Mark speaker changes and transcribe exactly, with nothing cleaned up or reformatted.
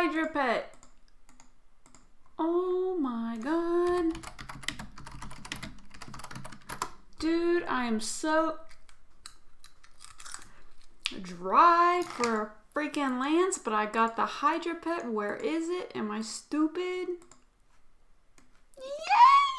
Speaker 1: Hydra pet. Oh my god. Dude, I am so dry for a freaking lance, but I got the Hydra pet. Where is it? Am I stupid? Yay!